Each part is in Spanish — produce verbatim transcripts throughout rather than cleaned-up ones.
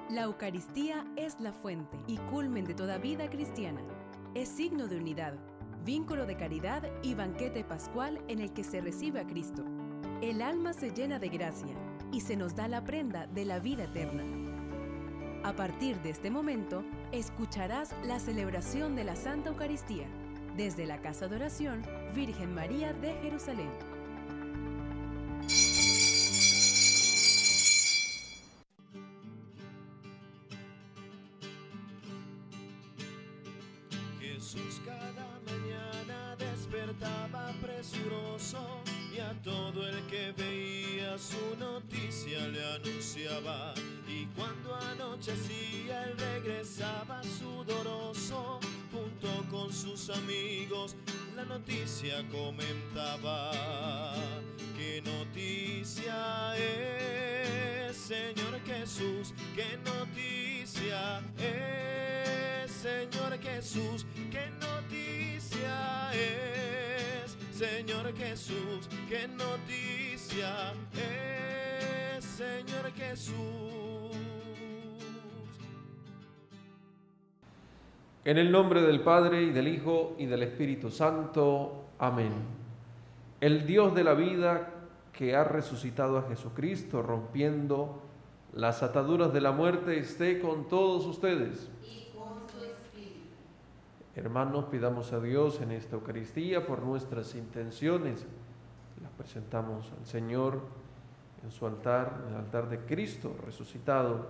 La Eucaristía es la fuente y culmen de toda vida cristiana. Es signo de unidad, vínculo de caridad y banquete pascual en el que se recibe a Cristo. El alma se llena de gracia y se nos da la prenda de la vida eterna. A partir de este momento, escucharás la celebración de la Santa Eucaristía desde la Casa de Oración Virgen María de Jerusalén. Jesús cada mañana despertaba presuroso y a todo el que veía su noticia le anunciaba. Y cuando anochecía él regresaba sudoroso, junto con sus amigos la noticia comentaba. ¿Qué noticia es, Señor Jesús? ¿Qué noticia es, Señor Jesús? ¿Qué noticia es, Señor Jesús? ¿Qué noticia es, Señor Jesús? En el nombre del Padre, y del Hijo, y del Espíritu Santo. Amén. El Dios de la vida, que ha resucitado a Jesucristo, rompiendo las ataduras de la muerte, esté con todos ustedes. Y con tu espíritu. Hermanos, pidamos a Dios en esta Eucaristía por nuestras intenciones. Las presentamos al Señor en su altar, en el altar de Cristo resucitado,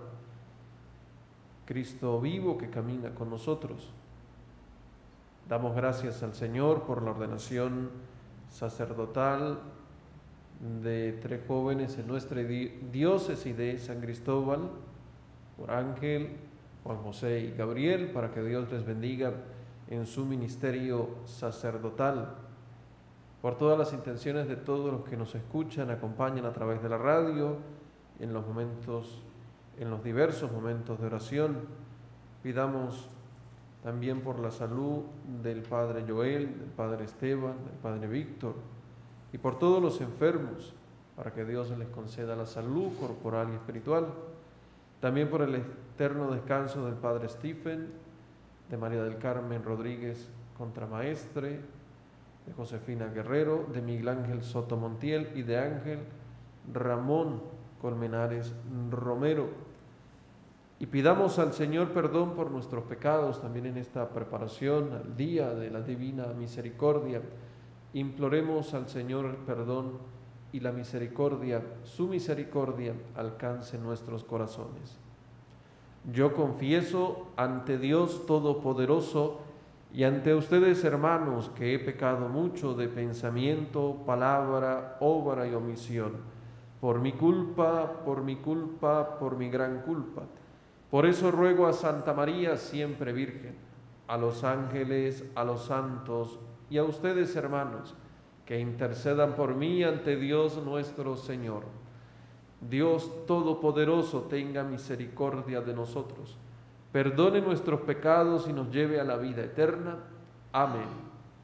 Cristo vivo que camina con nosotros. Damos gracias al Señor por la ordenación sacerdotal de tres jóvenes en nuestra diócesis de San Cristóbal, por Ángel, Juan José y Gabriel, para que Dios les bendiga en su ministerio sacerdotal. Por todas las intenciones de todos los que nos escuchan, acompañan a través de la radio, en los momentos, en los diversos momentos de oración. Pidamos también por la salud del Padre Joel, del Padre Esteban, del Padre Víctor, y por todos los enfermos, para que Dios les conceda la salud corporal y espiritual. También por el eterno descanso del Padre Stephen, de María del Carmen Rodríguez Contramaestre, de Josefina Guerrero, de Miguel Ángel Soto Montiel y de Ángel Ramón Colmenares Romero. Y pidamos al Señor perdón por nuestros pecados también en esta preparación al día de la Divina Misericordia. Imploremos al Señor el perdón y la misericordia, su misericordia alcance nuestros corazones. Yo confieso ante Dios Todopoderoso y ante ustedes, hermanos, que he pecado mucho de pensamiento, palabra, obra y omisión, por mi culpa, por mi culpa, por mi gran culpa. Por eso ruego a Santa María, siempre Virgen, a los ángeles, a los santos y a ustedes, hermanos, que intercedan por mí ante Dios nuestro Señor. Dios Todopoderoso tenga misericordia de nosotros, perdone nuestros pecados y nos lleve a la vida eterna. Amén.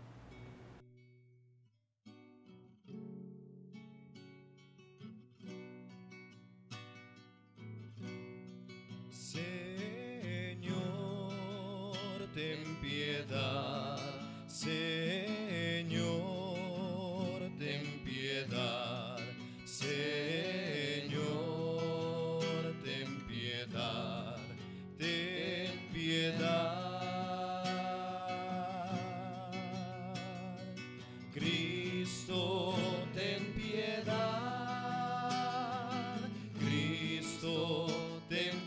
Ten piedad, Señor, ten piedad, Señor, ten piedad, ten piedad. Cristo, ten piedad, Cristo, ten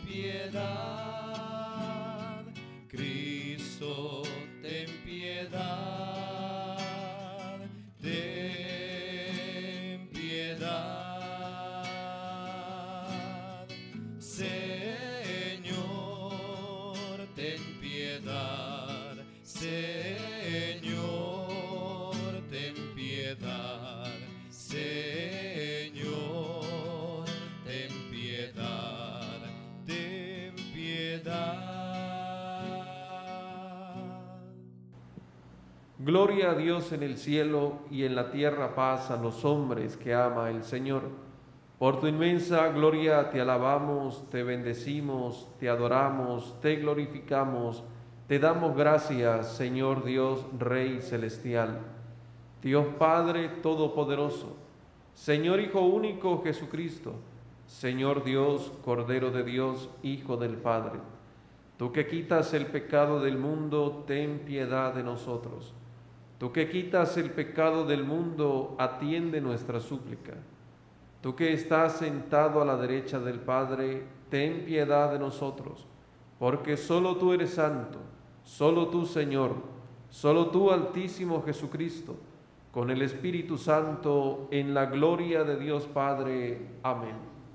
piedad, Cristo, ten piedad, ten piedad. Señor, ten piedad, Señor, ten piedad, Señor, ten piedad, ten piedad. Gloria a Dios en el cielo y en la tierra paz a los hombres que ama el Señor. Por tu inmensa gloria te alabamos, te bendecimos, te adoramos, te glorificamos, te damos gracias, Señor Dios, Rey celestial, Dios Padre Todopoderoso, Señor Hijo único Jesucristo, Señor Dios, Cordero de Dios, Hijo del Padre. Tú que quitas el pecado del mundo, ten piedad de nosotros. Tú que quitas el pecado del mundo, atiende nuestra súplica. Tú que estás sentado a la derecha del Padre, ten piedad de nosotros, porque solo tú eres santo, solo tú, Señor, solo tú, Altísimo Jesucristo, con el Espíritu Santo, en la gloria de Dios Padre. Amén.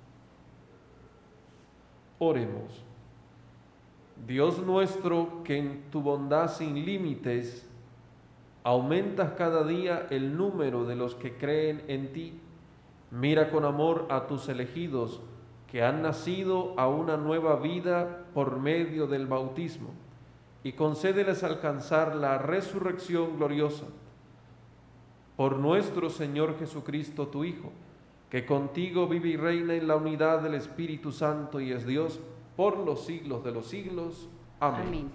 Oremos. Dios nuestro, que en tu bondad sin límites aumentas cada día el número de los que creen en ti, mira con amor a tus elegidos que han nacido a una nueva vida por medio del bautismo y concédeles alcanzar la resurrección gloriosa. Por nuestro Señor Jesucristo, tu Hijo, que contigo vive y reina en la unidad del Espíritu Santo y es Dios por los siglos de los siglos. Amén. Amén.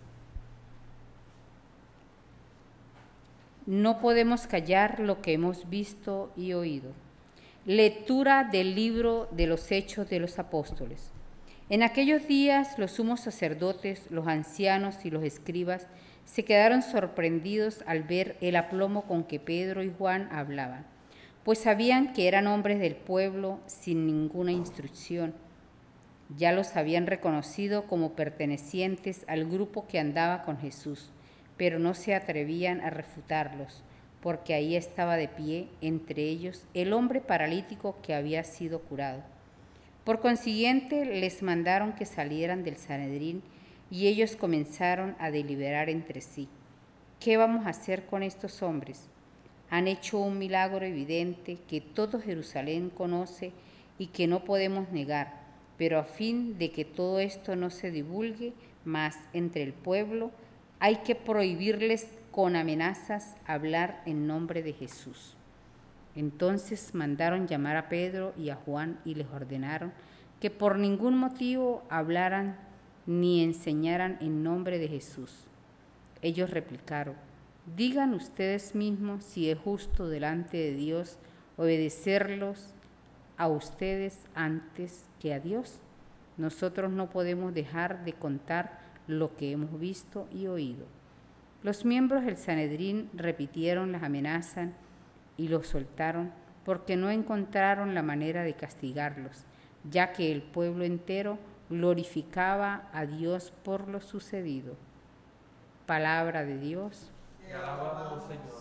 No podemos callar lo que hemos visto y oído. Lectura del libro de los Hechos de los Apóstoles. En aquellos días los sumos sacerdotes, los ancianos y los escribas se quedaron sorprendidos al ver el aplomo con que Pedro y Juan hablaban, pues sabían que eran hombres del pueblo sin ninguna instrucción. Ya los habían reconocido como pertenecientes al grupo que andaba con Jesús, pero no se atrevían a refutarlos, porque ahí estaba de pie entre ellos el hombre paralítico que había sido curado. Por consiguiente, les mandaron que salieran del Sanedrín y ellos comenzaron a deliberar entre sí. ¿Qué vamos a hacer con estos hombres? Han hecho un milagro evidente que todo Jerusalén conoce y que no podemos negar, pero a fin de que todo esto no se divulgue más entre el pueblo, hay que prohibirles con amenazas hablar en nombre de Jesús. Entonces mandaron llamar a Pedro y a Juan y les ordenaron que por ningún motivo hablaran ni enseñaran en nombre de Jesús. Ellos replicaron: digan ustedes mismos si es justo delante de Dios obedecerlos a ustedes antes que a Dios. Nosotros no podemos dejar de contar lo que hemos visto y oído. Los miembros del Sanedrín repitieron las amenazas y los soltaron porque no encontraron la manera de castigarlos, ya que el pueblo entero glorificaba a Dios por lo sucedido. Palabra de Dios. Te alabamos, Señor.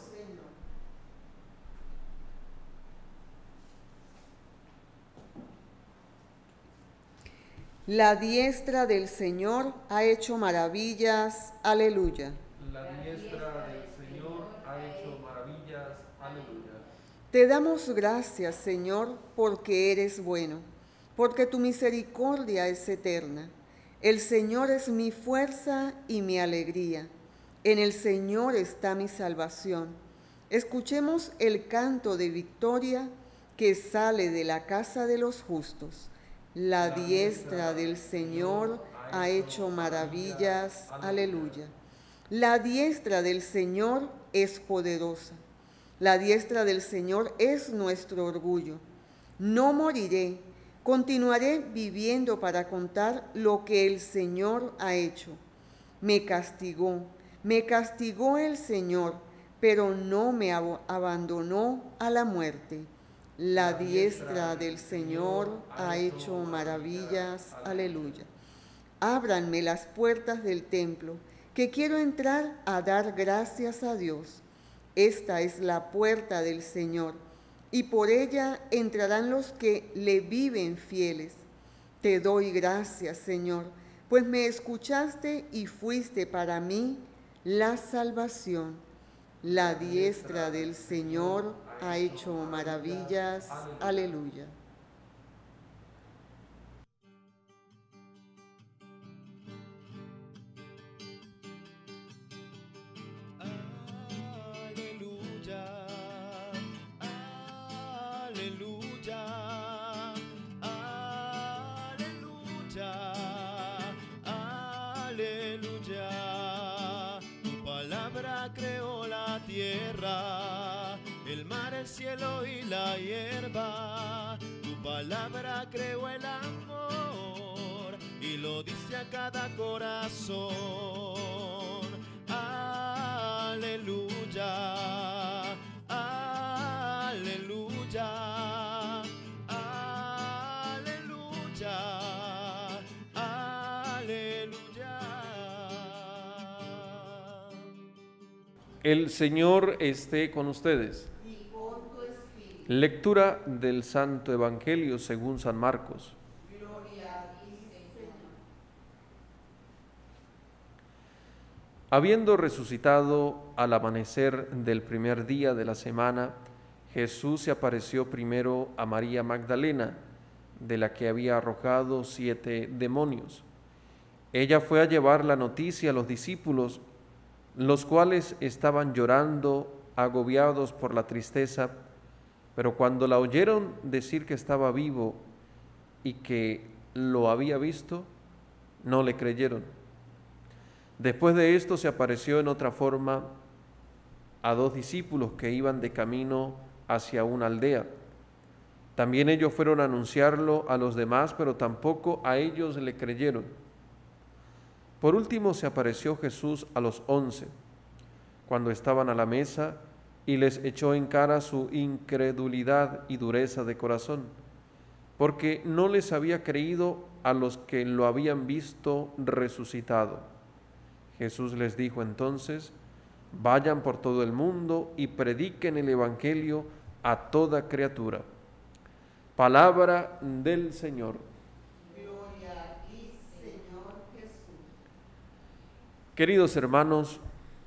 La diestra del Señor ha hecho maravillas. Aleluya. La diestra del Señor ha hecho maravillas. Aleluya. Te damos gracias, Señor, porque eres bueno, porque tu misericordia es eterna. El Señor es mi fuerza y mi alegría. En el Señor está mi salvación. Escuchemos el canto de victoria que sale de la casa de los justos. La diestra del Señor ha hecho maravillas. Aleluya. La diestra del Señor es poderosa. La diestra del Señor es nuestro orgullo. No moriré, continuaré viviendo para contar lo que el Señor ha hecho. Me castigó, me castigó el Señor, pero no me ab- abandonó a la muerte. La diestra del Señor ha hecho maravillas. Aleluya. Ábranme las puertas del templo, que quiero entrar a dar gracias a Dios. Esta es la puerta del Señor, y por ella entrarán los que le viven fieles. Te doy gracias, Señor, pues me escuchaste y fuiste para mí la salvación. La diestra del Señor ha hecho maravillas. Aleluya. Aleluya, aleluya. cielo y la hierba. Tu palabra creó el amor y lo dice a cada corazón. Aleluya, aleluya, aleluya, aleluya. El Señor esté con ustedes. y con tu espíritu. Lectura del Santo Evangelio según San Marcos. Gloria a ti, Señor. Habiendo resucitado al amanecer del primer día de la semana, Jesús se apareció primero a María Magdalena, de la que había arrojado siete demonios. Ella fue a llevar la noticia a los discípulos, los cuales estaban llorando, agobiados por la tristeza, pero cuando la oyeron decir que estaba vivo y que lo había visto, no le creyeron. Después de esto se apareció en otra forma a dos discípulos que iban de camino hacia una aldea. También ellos fueron a anunciarlo a los demás, pero tampoco a ellos le creyeron. Por último se apareció Jesús a los once, cuando estaban a la mesa, y les echó en cara su incredulidad y dureza de corazón, porque no les había creído a los que lo habían visto resucitado. Jesús les dijo entonces: vayan por todo el mundo y prediquen el Evangelio a toda criatura. Palabra del Señor. Gloria a ti, Señor Jesús. Queridos hermanos,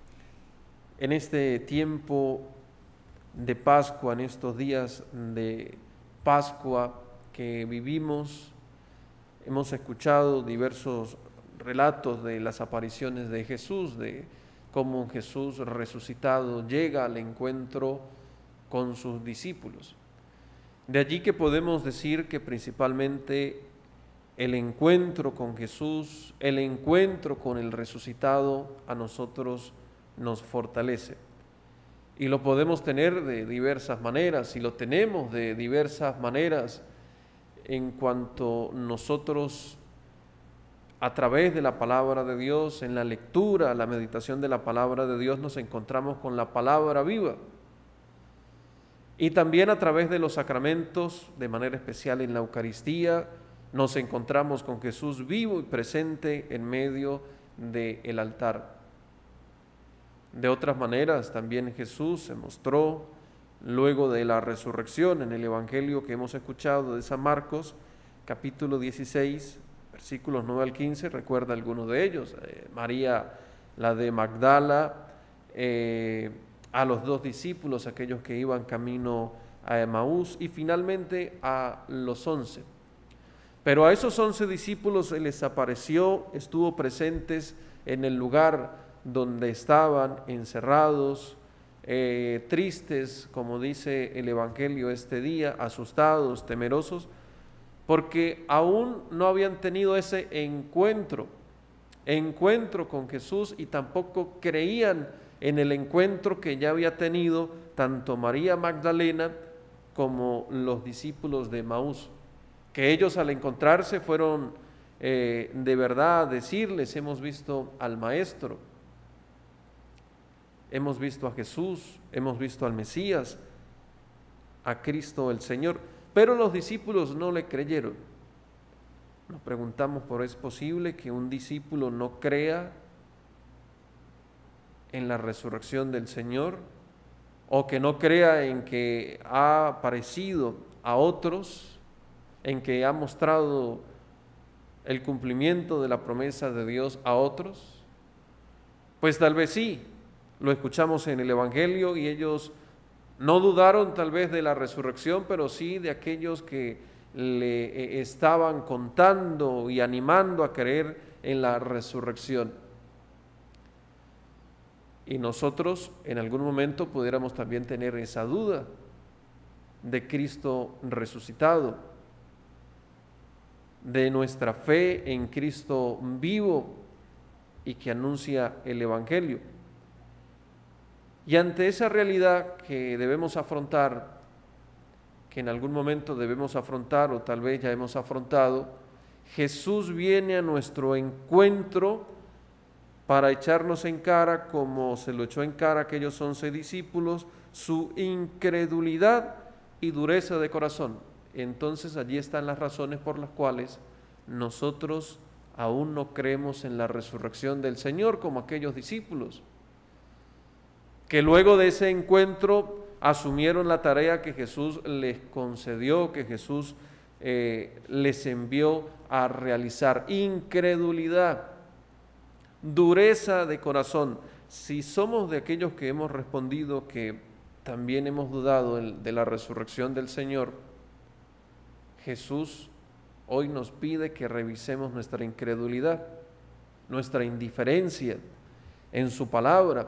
en este tiempo de Pascua, en estos días de Pascua que vivimos, hemos escuchado diversos relatos de las apariciones de Jesús, de cómo Jesús resucitado llega al encuentro con sus discípulos. De allí que podemos decir que principalmente el encuentro con Jesús, el encuentro con el resucitado a nosotros nos fortalece. Y lo podemos tener de diversas maneras, y lo tenemos de diversas maneras en cuanto nosotros, a través de la palabra de Dios, en la lectura, la meditación de la palabra de Dios, nos encontramos con la palabra viva. Y también a través de los sacramentos, de manera especial en la Eucaristía, nos encontramos con Jesús vivo y presente en medio del altar. De otras maneras, también Jesús se mostró luego de la resurrección en el Evangelio que hemos escuchado de San Marcos, capítulo dieciséis, versículos nueve al quince, recuerda algunos de ellos, eh, María, la de Magdala, eh, a los dos discípulos, aquellos que iban camino a Emaús, y finalmente a los once. Pero a esos once discípulos se les apareció, estuvo presentes en el lugar donde estaban encerrados, eh, tristes, como dice el Evangelio este día, asustados, temerosos, porque aún no habían tenido ese encuentro, encuentro con Jesús, y tampoco creían en el encuentro que ya había tenido tanto María Magdalena como los discípulos de Emaús, que ellos al encontrarse fueron eh, de verdad a decirles: hemos visto al Maestro, hemos visto a Jesús, hemos visto al Mesías, a Cristo el Señor. Pero los discípulos no le creyeron. Nos preguntamos, ¿por es posible que un discípulo no crea en la resurrección del Señor? O que no crea en que ha aparecido a otros, en que ha mostrado el cumplimiento de la promesa de Dios a otros. Pues tal vez sí, lo escuchamos en el Evangelio, y ellos no dudaron tal vez de la resurrección, pero sí de aquellos que le estaban contando y animando a creer en la resurrección. Y nosotros en algún momento pudiéramos también tener esa duda de Cristo resucitado, de nuestra fe en Cristo vivo y que anuncia el Evangelio. Y ante esa realidad que debemos afrontar, que en algún momento debemos afrontar o tal vez ya hemos afrontado, Jesús viene a nuestro encuentro para echarnos en cara, como se lo echó en cara a aquellos once discípulos, su incredulidad y dureza de corazón. Entonces allí están las razones por las cuales nosotros aún no creemos en la resurrección del Señor como aquellos discípulos, que luego de ese encuentro asumieron la tarea que Jesús les concedió, que Jesús eh, les envió a realizar. Incredulidad, dureza de corazón. Si somos de aquellos que hemos respondido que también hemos dudado de la resurrección del Señor, Jesús hoy nos pide que revisemos nuestra incredulidad, nuestra indiferencia en su palabra.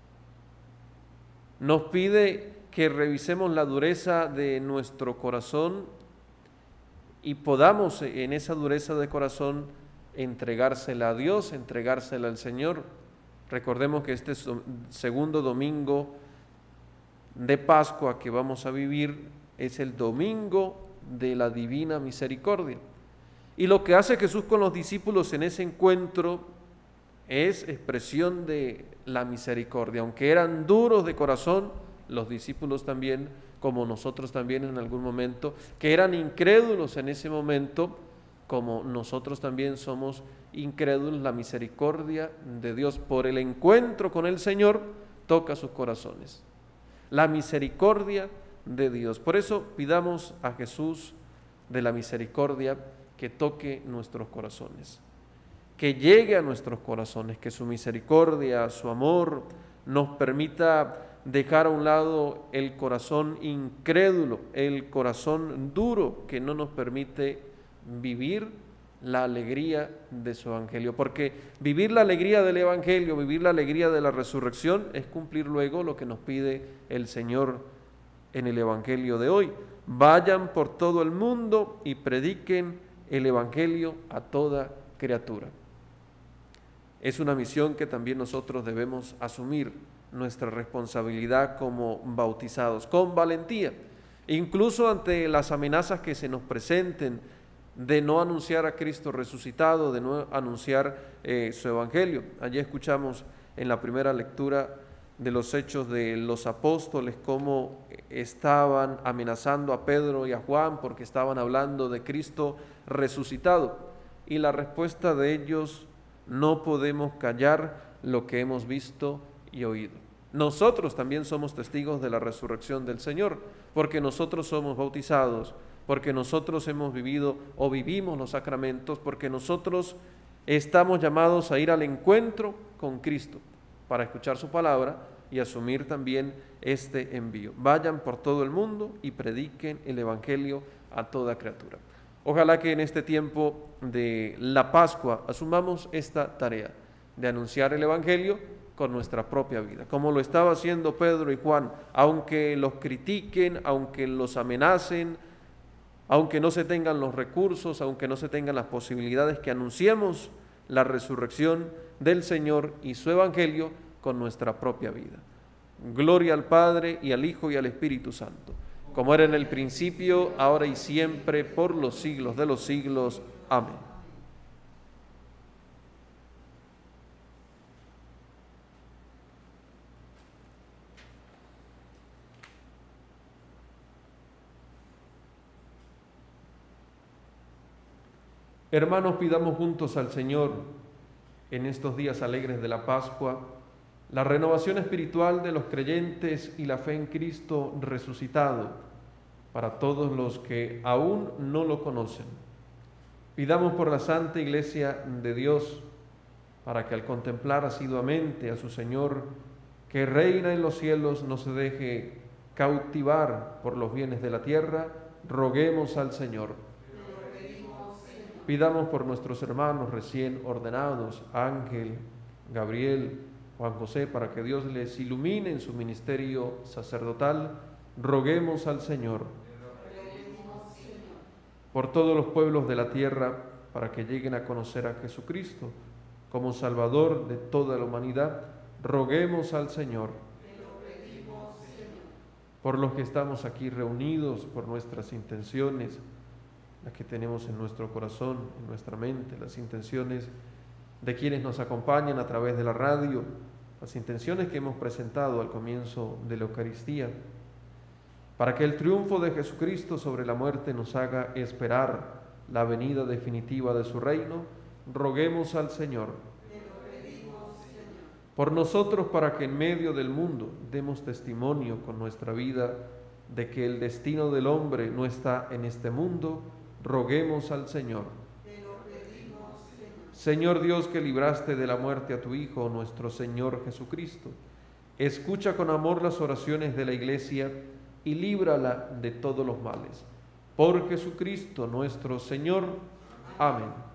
Nos pide que revisemos la dureza de nuestro corazón y podamos en esa dureza de corazón entregársela a Dios, entregársela al Señor. Recordemos que este segundo domingo de Pascua que vamos a vivir es el domingo de la divina misericordia. Y lo que hace Jesús con los discípulos en ese encuentro es expresión de la misericordia. Aunque eran duros de corazón, los discípulos también, como nosotros también en algún momento, que eran incrédulos en ese momento, como nosotros también somos incrédulos, la misericordia de Dios por el encuentro con el Señor toca sus corazones. La misericordia de Dios. Por eso pidamos a Jesús de la misericordia que toque nuestros corazones, que llegue a nuestros corazones, que su misericordia, su amor nos permita dejar a un lado el corazón incrédulo, el corazón duro que no nos permite vivir la alegría de su evangelio, porque vivir la alegría del evangelio, vivir la alegría de la resurrección es cumplir luego lo que nos pide el Señor en el evangelio de hoy. Vayan por todo el mundo y prediquen el evangelio a toda criatura. Es una misión que también nosotros debemos asumir, nuestra responsabilidad como bautizados, con valentía, incluso ante las amenazas que se nos presenten de no anunciar a Cristo resucitado, de no anunciar eh, su evangelio. Allí escuchamos en la primera lectura de los Hechos de los Apóstoles cómo estaban amenazando a Pedro y a Juan porque estaban hablando de Cristo resucitado. Y la respuesta de ellos: no podemos callar lo que hemos visto y oído. Nosotros también somos testigos de la resurrección del Señor, porque nosotros somos bautizados, porque nosotros hemos vivido o vivimos los sacramentos, porque nosotros estamos llamados a ir al encuentro con Cristo para escuchar su palabra y asumir también este envío. Vayan por todo el mundo y prediquen el evangelio a toda criatura. Ojalá que en este tiempo de la Pascua asumamos esta tarea de anunciar el evangelio con nuestra propia vida, como lo estaba haciendo Pedro y Juan, aunque los critiquen, aunque los amenacen, aunque no se tengan los recursos, aunque no se tengan las posibilidades, que anunciemos la resurrección del Señor y su evangelio con nuestra propia vida. Gloria al Padre y al Hijo y al Espíritu Santo, como era en el principio, ahora y siempre, por los siglos de los siglos. Amén. Hermanos, pidamos juntos al Señor en estos días alegres de la Pascua la renovación espiritual de los creyentes y la fe en Cristo resucitado para todos los que aún no lo conocen. Pidamos por la Santa Iglesia de Dios, para que al contemplar asiduamente a su Señor, que reina en los cielos, no se deje cautivar por los bienes de la tierra, roguemos al Señor. Pidamos por nuestros hermanos recién ordenados, Ángel, Gabriel, Juan José, para que Dios les ilumine en su ministerio sacerdotal. Roguemos al Señor. Por todos los pueblos de la tierra, para que lleguen a conocer a Jesucristo como Salvador de toda la humanidad, roguemos al Señor. por los que estamos aquí reunidos, por nuestras intenciones, las que tenemos en nuestro corazón, en nuestra mente, las intenciones de quienes nos acompañan a través de la radio, las intenciones que hemos presentado al comienzo de la Eucaristía, para que el triunfo de Jesucristo sobre la muerte nos haga esperar la venida definitiva de su reino, roguemos al Señor. Por nosotros, para que en medio del mundo demos testimonio con nuestra vida de que el destino del hombre no está en este mundo, roguemos al Señor. Señor Dios, que libraste de la muerte a tu Hijo, nuestro Señor Jesucristo, escucha con amor las oraciones de la Iglesia y líbrala de todos los males. Por Jesucristo nuestro Señor. Amén.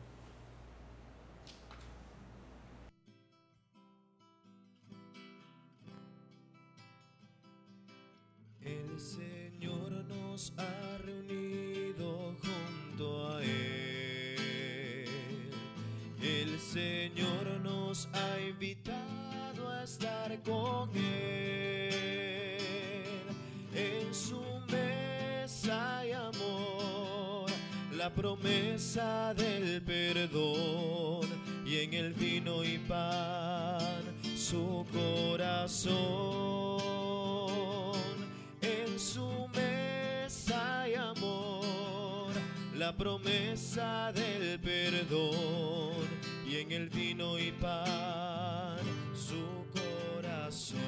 El Señor nos ha reunido junto a Él. El Señor nos ha invitado a estar con Él. En su mesa hay amor, la promesa del perdón, y en el vino y pan su corazón. En su mesa hay amor, la promesa del perdón, y en el vino y pan su corazón.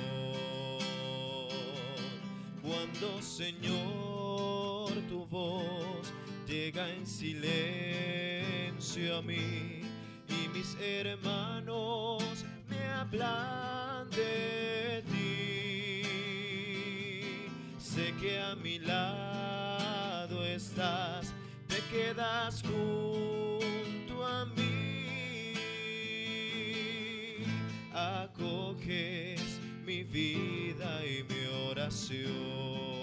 Cuando, Señor, tu voz llega en silencio a mí y mis hermanos me hablan de ti, sé que a mi lado estás, te quedas junto a mí, acoges mi vida y mi oración.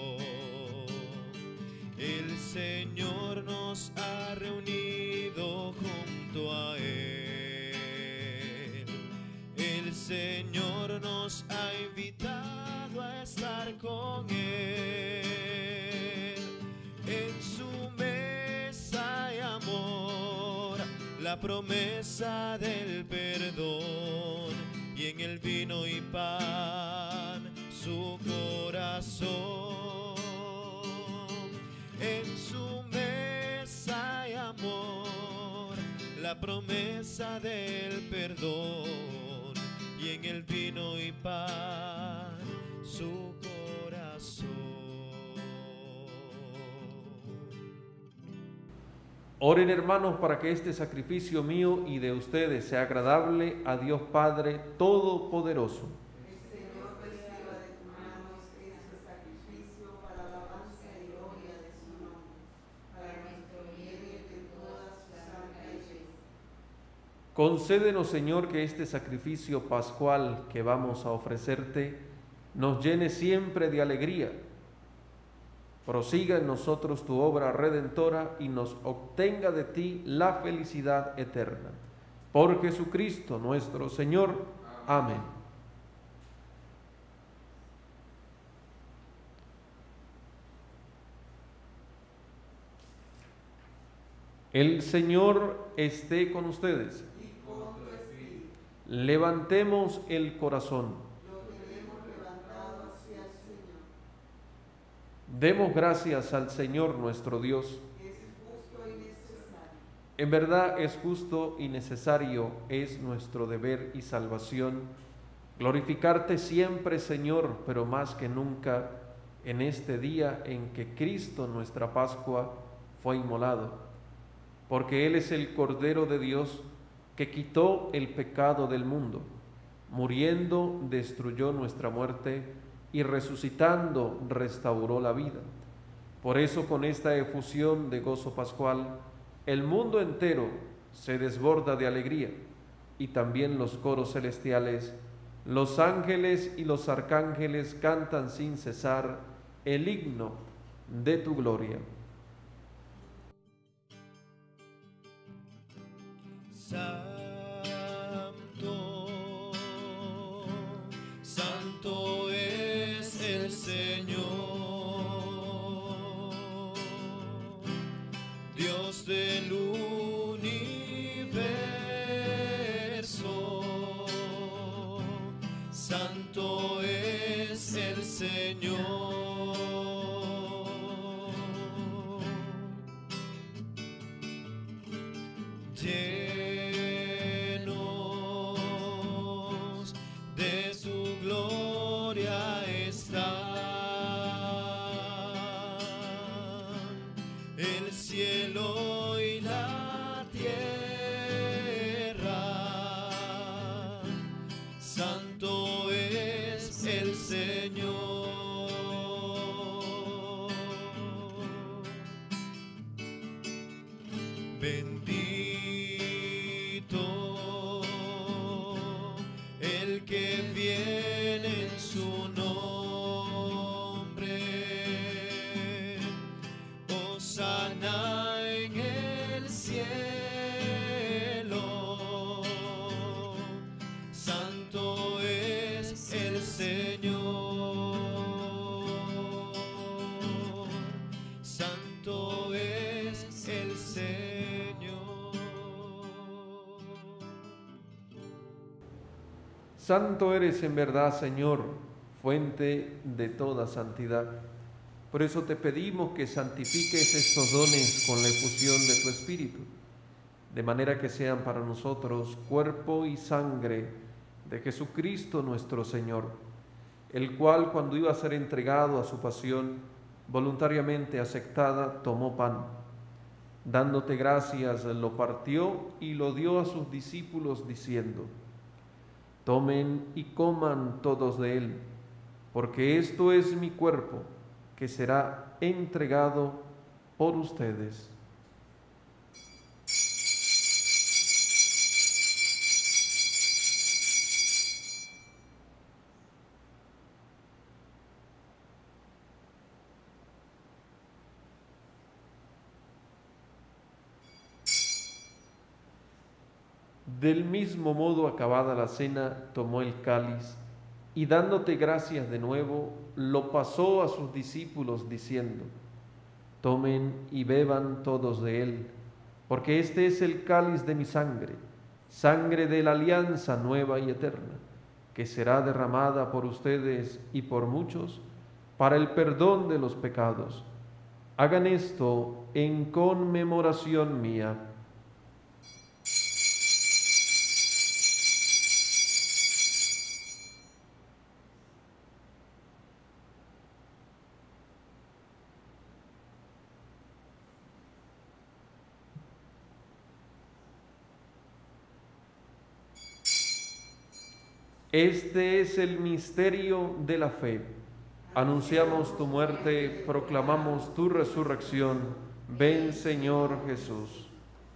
El Señor nos ha reunido junto a Él. El Señor nos ha invitado a estar con Él. En su mesa hay amor, la promesa del perdón, y en el vino y pan su corazón. En su mesa hay amor, la promesa del perdón, y en el vino y pan su corazón. Oren, hermanos, para que este sacrificio mío y de ustedes sea agradable a Dios Padre Todopoderoso. El Señor reciba de tus manos este sacrificio para la alabanza y gloria de su nombre, para nuestro bien y el de toda su santa iglesia. Concédenos, Señor, que este sacrificio pascual que vamos a ofrecerte nos llene siempre de alegría. Prosiga en nosotros tu obra redentora y nos obtenga de ti la felicidad eterna. Por Jesucristo nuestro Señor. Amén. El Señor esté con ustedes. Levantemos el corazón. Demos gracias al Señor nuestro Dios. En verdad es justo y necesario, es nuestro deber y salvación glorificarte siempre, Señor, pero más que nunca en este día en que Cristo, nuestra Pascua, fue inmolado, porque Él es el Cordero de Dios que quitó el pecado del mundo, muriendo destruyó nuestra muerte y resucitando restauró la vida. Por eso, con esta efusión de gozo pascual, el mundo entero se desborda de alegría, y también los coros celestiales, los ángeles y los arcángeles cantan sin cesar el himno de tu gloria. Santo, santo es el Señor. el Señor. Llenos de su gloria están el cielo y la tierra. Santo es el Señor. Bendito el que viene en su nombre. Hosana en el cielo. Santo es el Señor. Santo es el Señor. Santo eres en verdad, Señor, fuente de toda santidad. Por eso te pedimos que santifiques estos dones con la efusión de tu Espíritu, de manera que sean para nosotros cuerpo y sangre de Jesucristo nuestro Señor, el cual, cuando iba a ser entregado a su pasión, voluntariamente aceptada, tomó pan. Dándote gracias, lo partió y lo dio a sus discípulos, diciendo: tomen y coman todos de él, porque esto es mi cuerpo, que será entregado por ustedes. Del mismo modo, acabada la cena, tomó el cáliz y, dándote gracias de nuevo, lo pasó a sus discípulos, diciendo: tomen y beban todos de él, porque este es el cáliz de mi sangre, sangre de la alianza nueva y eterna, que será derramada por ustedes y por muchos para el perdón de los pecados. Hagan esto en conmemoración mía. Este es el misterio de la fe. Anunciamos tu muerte, proclamamos tu resurrección. Ven, Señor Jesús.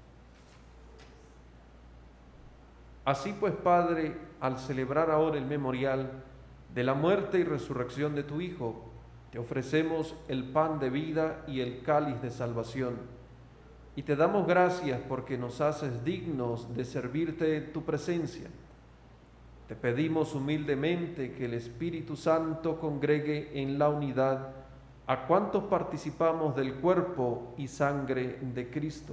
Así pues, Padre, al celebrar ahora el memorial de la muerte y resurrección de tu Hijo, te ofrecemos el pan de vida y el cáliz de salvación. Y te damos gracias porque nos haces dignos de servirte en tu presencia. Te pedimos humildemente que el Espíritu Santo congregue en la unidad a cuantos participamos del cuerpo y sangre de Cristo.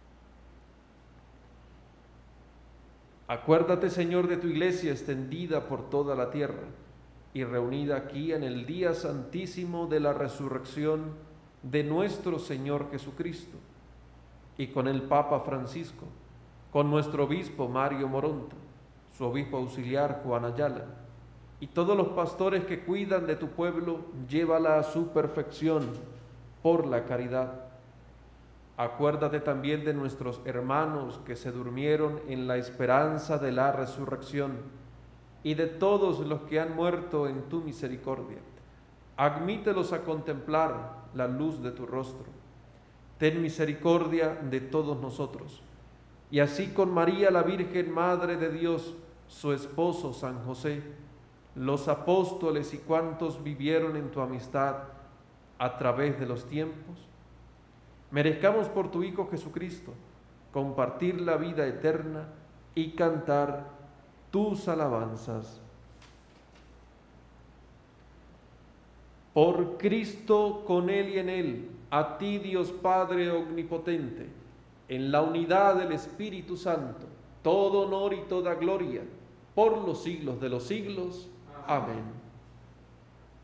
Acuérdate, Señor, de tu iglesia extendida por toda la tierra y reunida aquí en el día santísimo de la resurrección de nuestro Señor Jesucristo, y con el Papa Francisco, con nuestro obispo Mario Moronta, su obispo auxiliar Juan Ayala, y todos los pastores que cuidan de tu pueblo, llévala a su perfección por la caridad. Acuérdate también de nuestros hermanos que se durmieron en la esperanza de la resurrección, y de todos los que han muerto en tu misericordia. Admítelos a contemplar la luz de tu rostro. Ten misericordia de todos nosotros. Y así con María, la Virgen Madre de Dios, su esposo San José, los apóstoles y cuantos vivieron en tu amistad a través de los tiempos, merezcamos por tu Hijo Jesucristo compartir la vida eterna y cantar tus alabanzas. Por Cristo, con Él y en Él, a ti, Dios Padre omnipotente, en la unidad del Espíritu Santo, todo honor y toda gloria, por los siglos de los siglos. Amén.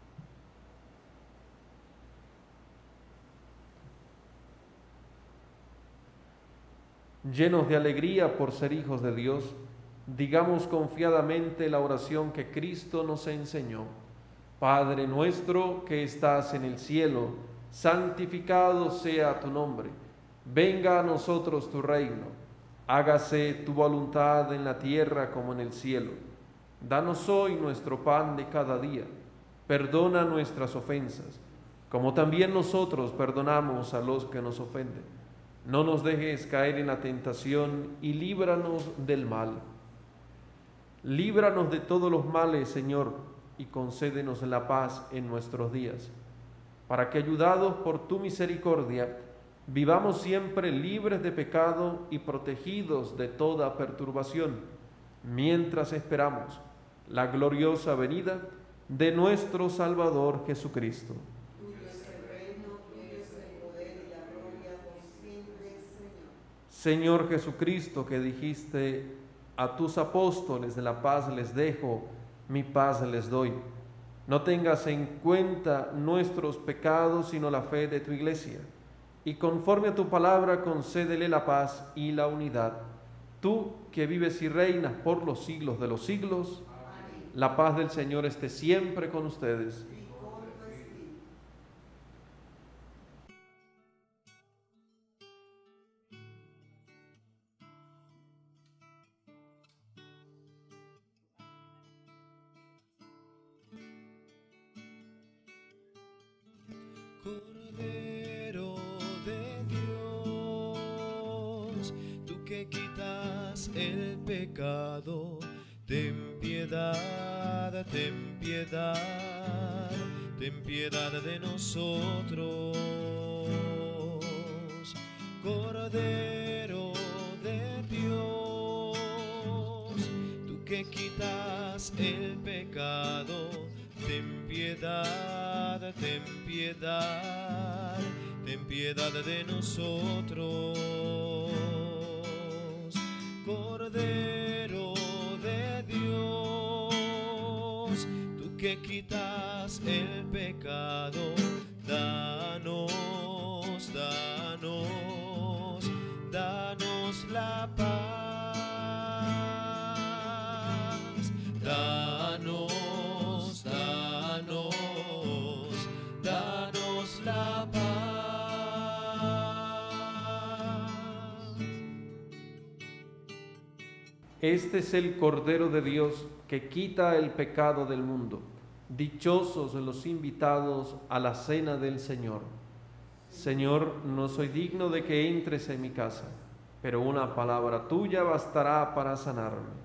Llenos de alegría por ser hijos de Dios, digamos confiadamente la oración que Cristo nos enseñó. Padre nuestro que estás en el cielo, santificado sea tu nombre. Venga a nosotros tu reino. Hágase tu voluntad en la tierra como en el cielo. Danos hoy nuestro pan de cada día. Perdona nuestras ofensas, como también nosotros perdonamos a los que nos ofenden. No nos dejes caer en la tentación y líbranos del mal. Líbranos de todos los males, Señor, y concédenos la paz en nuestros días, para que, ayudados por tu misericordia, vivamos siempre libres de pecado y protegidos de toda perturbación, mientras esperamos la gloriosa venida de nuestro Salvador Jesucristo. Señor Jesucristo, que dijiste a tus apóstoles, de la paz les dejo, mi paz les doy. No tengas en cuenta nuestros pecados, sino la fe de tu iglesia. Y conforme a tu palabra, concédele la paz y la unidad. Tú, que vives y reinas por los siglos de los siglos, amén. La paz del Señor esté siempre con ustedes. Cordero de Dios, tú que quitas el pecado, ten piedad, ten piedad, ten piedad de nosotros. Cordero de Dios, tú que quitas el pecado, ten piedad, ten piedad, ten piedad de nosotros. Cordero de Dios, tú que quitas el pecado, danos, danos, danos la paz, danos. Este es el Cordero de Dios que quita el pecado del mundo. Dichosos los invitados a la cena del Señor. Señor, no soy digno de que entres en mi casa, pero una palabra tuya bastará para sanarme.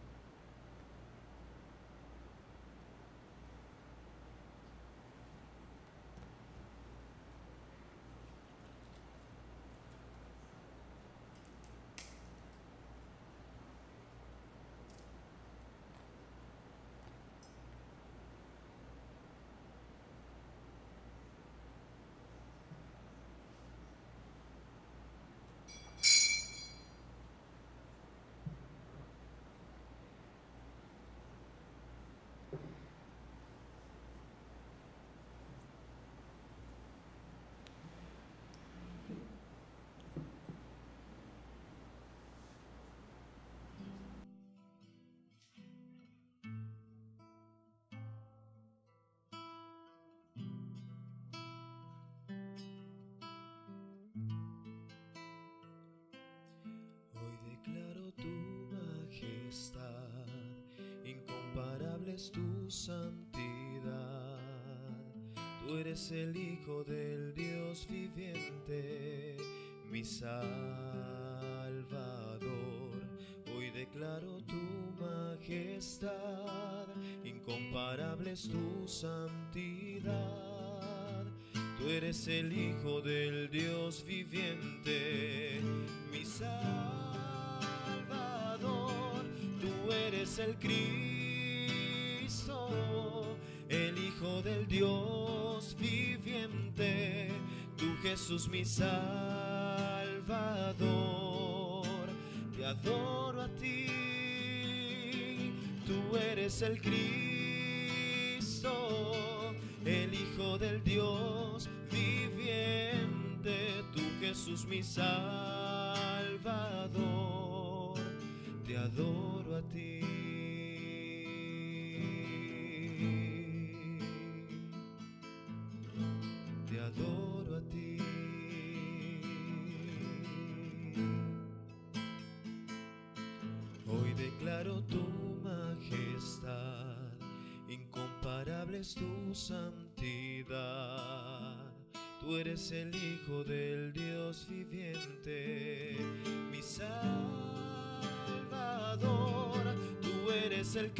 Incomparable es tu santidad, tú eres el Hijo del Dios viviente, mi Salvador. Hoy declaro tu majestad, incomparable es tu santidad, tú eres el Hijo del Dios viviente, mi Salvador. Tú eres el Cristo, el Hijo del Dios viviente, tú Jesús mi Salvador. Te adoro a ti, tú eres el Cristo, el Hijo del Dios viviente, tú Jesús mi Salvador. Salvador, te adoro a ti. Te adoro a ti. Hoy declaro tu majestad, incomparable es tu santidad. Tú eres el Hijo del Dios viviente, mi Salvador. Tú eres el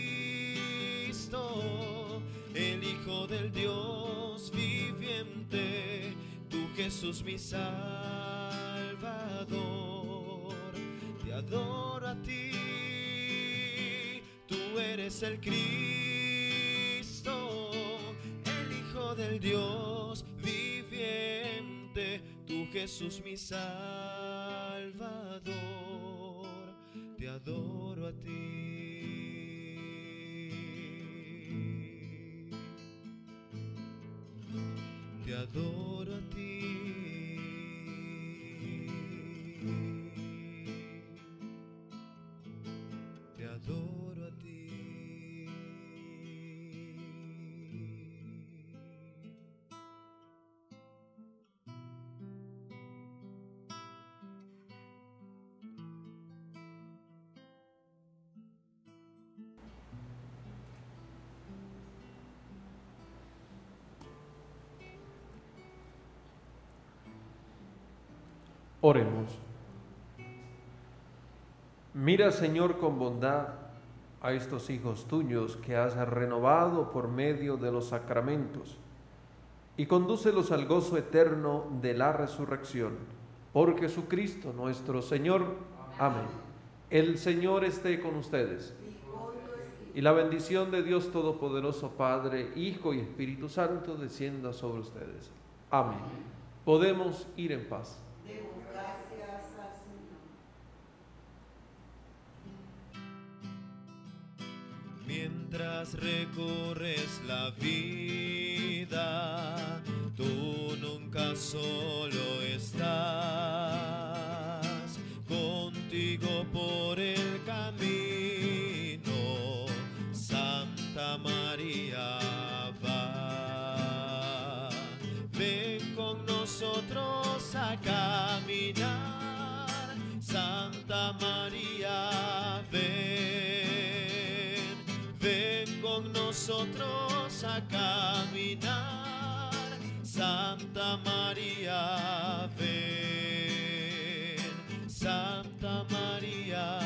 Cristo, el Hijo del Dios viviente. Tú, Jesús, mi Salvador. Te adoro a ti. Tú eres el Cristo, el Hijo del Dios viviente. Tú, Jesús, mi Salvador. Te adoro a ti. Te adoro a ti. Te adoro a ti. Oremos. Mira, Señor, con bondad a estos hijos tuyos que has renovado por medio de los sacramentos y condúcelos al gozo eterno de la resurrección. Por Jesucristo nuestro Señor. Amén. El Señor esté con ustedes. Y la bendición de Dios Todopoderoso, Padre, Hijo y Espíritu Santo, descienda sobre ustedes. Amén. Podemos ir en paz. Mientras recorres la vida, tú nunca solo estás. Contigo por el camino, Santa María va. Ven con nosotros a caminar, Santa María, ven. Ven con nosotros a caminar, Santa María, ven. Santa María,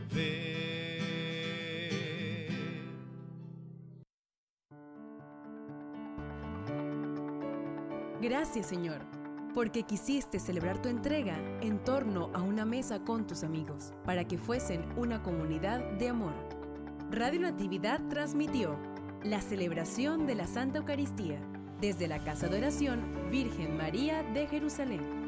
ven. Gracias, Señor, porque quisiste celebrar tu entrega en torno a una mesa con tus amigos, para que fuesen una comunidad de amor. Radio Natividad transmitió la celebración de la Santa Eucaristía desde la Casa de Oración Virgen María de Jerusalén.